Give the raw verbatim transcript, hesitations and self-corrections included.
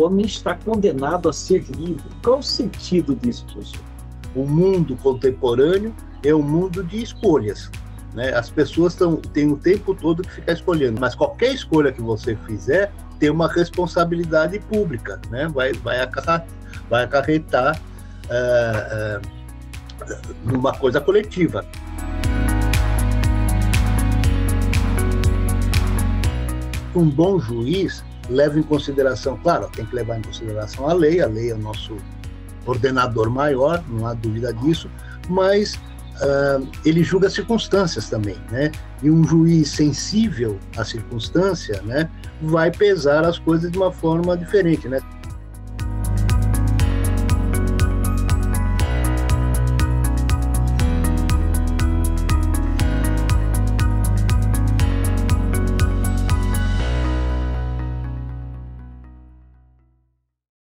homem está condenado a ser livre. Qual o sentido disso, professor? O mundo contemporâneo é um mundo de escolhas, né? As pessoas tão, têm o tempo todo que ficar escolhendo, mas qualquer escolha que você fizer tem uma responsabilidade pública, né? Vai, vai, acarretar, vai acarretar uh, uh, numa coisa coletiva. Um bom juiz leva em consideração, claro, tem que levar em consideração a lei, a lei é o nosso ordenador maior, não há dúvida disso, mas uh, ele julga as circunstâncias também, né? E um juiz sensível à circunstância, né, vai pesar as coisas de uma forma diferente, né?